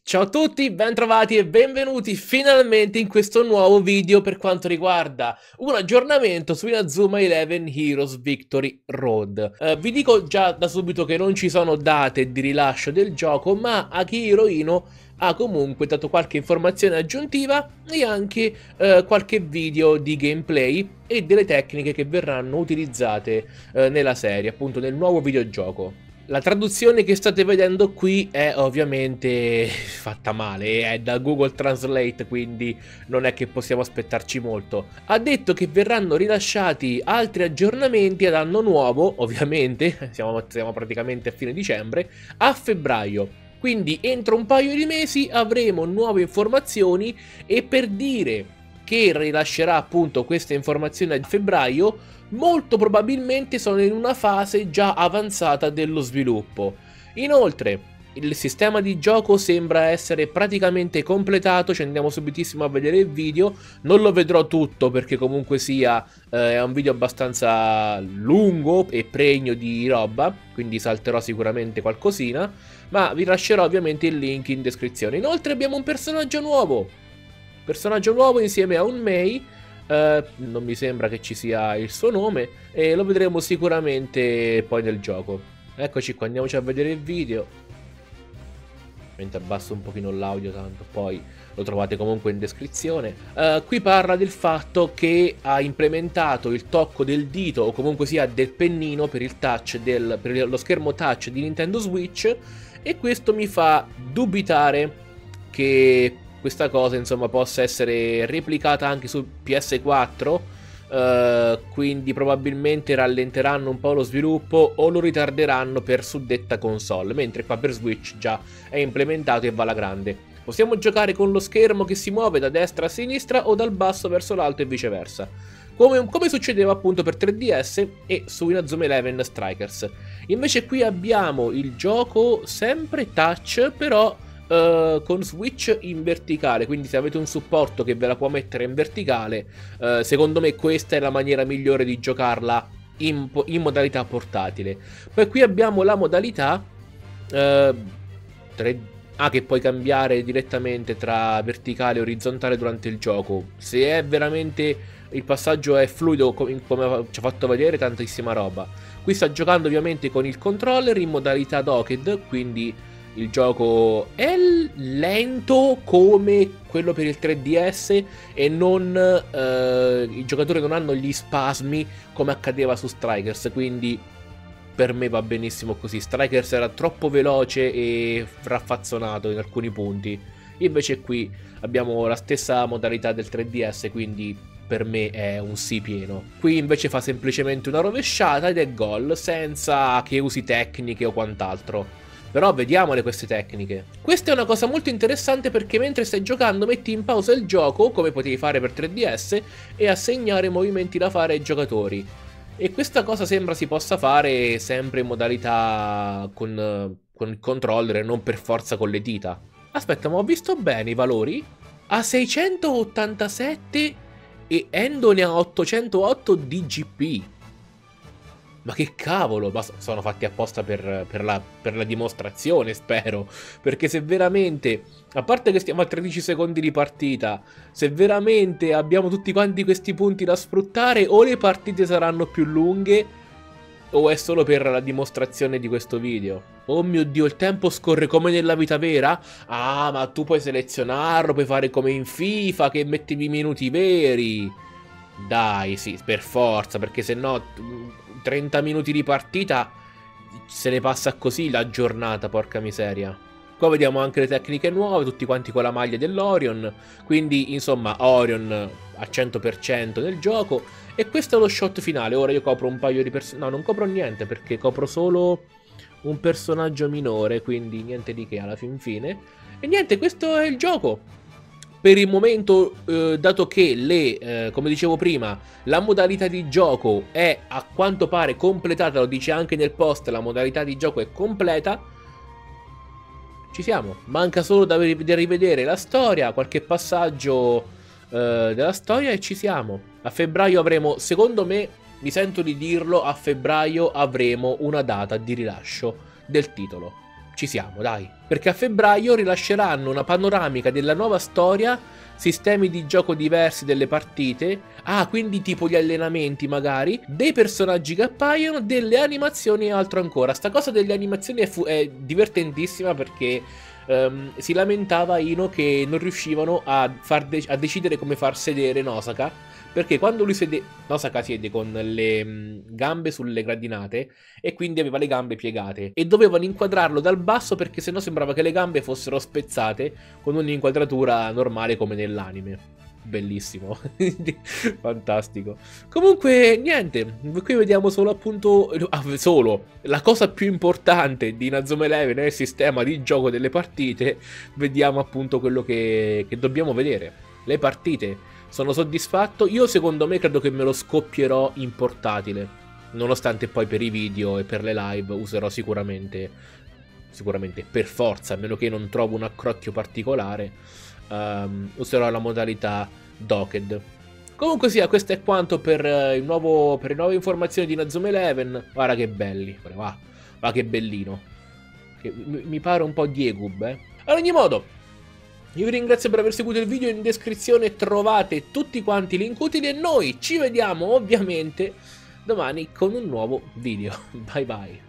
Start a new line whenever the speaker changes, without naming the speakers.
Ciao a tutti, bentrovati e benvenuti finalmente in questo nuovo video per quanto riguarda un aggiornamento su Inazuma 11 Heroes Victory Road. Vi dico già da subito che non ci sono date di rilascio del gioco, ma Akihiro Ino ha comunque dato qualche informazione aggiuntiva e anche qualche video di gameplay e delle tecniche che verranno utilizzate nella serie, appunto nel nuovo videogioco. La traduzione che state vedendo qui è ovviamente fatta male, è da Google Translate, quindi non è che possiamo aspettarci molto. Ha detto che verranno rilasciati altri aggiornamenti ad anno nuovo, ovviamente, siamo praticamente a fine dicembre, a febbraio. Quindi entro un paio di mesi avremo nuove informazioni e per dire che rilascerà appunto queste informazioni a febbraio, molto probabilmente sono in una fase già avanzata dello sviluppo. Inoltre, il sistema di gioco sembra essere praticamente completato, ci andiamo subitissimo a vedere il video, non lo vedrò tutto perché comunque sia è un video abbastanza lungo e pregno di roba, quindi salterò sicuramente qualcosina, ma vi lascerò ovviamente il link in descrizione. Inoltre abbiamo un personaggio nuovo insieme a un Mei. Non mi sembra che ci sia il suo nome e lo vedremo sicuramente poi nel gioco. Eccoci qua, andiamoci a vedere il video. Mentre abbasso un pochino l'audio, tanto poi lo trovate comunque in descrizione. Qui parla del fatto che ha implementato il tocco del dito o comunque sia del pennino per il touch per lo schermo touch di Nintendo Switch, e questo mi fa dubitare che questa cosa insomma possa essere replicata anche su PS4, quindi probabilmente rallenteranno un po' lo sviluppo o lo ritarderanno per suddetta console, mentre qua per Switch già è implementato e va alla grande. Possiamo giocare con lo schermo che si muove da destra a sinistra o dal basso verso l'alto e viceversa, come succedeva appunto per 3DS e su Inazuma 11 Strikers. Invece qui abbiamo il gioco sempre touch, però con Switch in verticale, quindi se avete un supporto che ve la può mettere in verticale, secondo me questa è la maniera migliore di giocarla in modalità portatile. Poi qui abbiamo la modalità che puoi cambiare direttamente tra verticale e orizzontale durante il gioco. Se è veramente il passaggio è fluido come ci ha fatto vedere, tantissima roba. Qui sta giocando ovviamente con il controller in modalità docked, quindi il gioco è lento come quello per il 3DS e non i giocatori non hanno gli spasmi come accadeva su Strikers, quindi per me va benissimo così. Strikers era troppo veloce e raffazzonato in alcuni punti, invece qui abbiamo la stessa modalità del 3DS, quindi per me è un sì pieno. Qui invece fa semplicemente una rovesciata ed è gol, senza che usi tecniche o quant'altro. Però vediamole queste tecniche. Questa è una cosa molto interessante perché mentre stai giocando metti in pausa il gioco, come potevi fare per 3DS, e assegnare movimenti da fare ai giocatori. E questa cosa sembra si possa fare sempre in modalità con il controller e non per forza con le dita. Aspetta, ma ho visto bene i valori? A 687 e Endo ne ha 808 DGP. Ma che cavolo, ma sono fatti apposta per la dimostrazione, spero. Perché se veramente, a parte che stiamo a 13 secondi di partita, se veramente abbiamo tutti quanti questi punti da sfruttare, o le partite saranno più lunghe, o è solo per la dimostrazione di questo video. Oh mio Dio, il tempo scorre come nella vita vera? Ah, ma tu puoi selezionarlo, puoi fare come in FIFA, che mettevi i minuti veri. Dai, sì, per forza, perché se no 30 minuti di partita se ne passa così la giornata, porca miseria. Qua vediamo anche le tecniche nuove, tutti quanti con la maglia dell'Orion, quindi insomma Orion al 100% nel gioco. E questo è lo shot finale. Ora io copro un paio di personaggi, no, non copro niente perché copro solo un personaggio minore, quindi niente di che alla fin fine. E niente, questo è il gioco. Per il momento, dato che come dicevo prima, la modalità di gioco è a quanto pare completata, lo dice anche nel post, la modalità di gioco è completa, ci siamo. Manca solo da rivedere la storia, qualche passaggio della storia e ci siamo. A febbraio avremo, secondo me, mi sento di dirlo, a febbraio avremo una data di rilascio del titolo. ci siamo, dai. Perché a febbraio rilasceranno una panoramica della nuova storia, sistemi di gioco diversi delle partite, quindi tipo gli allenamenti magari, dei personaggi che appaiono, delle animazioni e altro ancora. Sta cosa delle animazioni è divertentissima perché si lamentava Ino che non riuscivano a decidere come far sedere Nosaka. Perché quando lui Nosaka siede con le gambe sulle gradinate e quindi aveva le gambe piegate e dovevano inquadrarlo dal basso perché sennò sembrava che le gambe fossero spezzate con un'inquadratura normale come nell'anime. Bellissimo, fantastico. Comunque niente, qui vediamo solo appunto solo la cosa più importante di Inazuma Eleven è il sistema di gioco delle partite. Vediamo appunto quello che dobbiamo vedere, le partite. Sono soddisfatto. Io secondo me credo che me lo scoppierò in portatile. Nonostante poi per i video e per le live userò sicuramente per forza, a meno che non trovo un accrocchio particolare, userò la modalità docked. Comunque sia, questo è quanto per le nuove informazioni di Inazuma Eleven. Guarda che belli, va che bellino. Mi pare un po' di Egub, Ad ogni modo, io vi ringrazio per aver seguito il video, in descrizione trovate tutti quanti i link utili e noi ci vediamo ovviamente domani con un nuovo video. Bye bye.